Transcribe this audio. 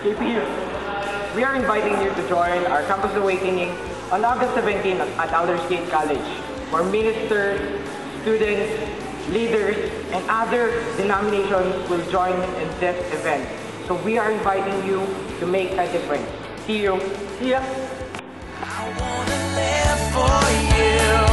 KP, we are inviting you to join our Campus Awakening on August 17 at Aldersgate College, where ministers, students, leaders, and other denominations will join in this event. So we are inviting you to make a difference. See you. I wanna live for you.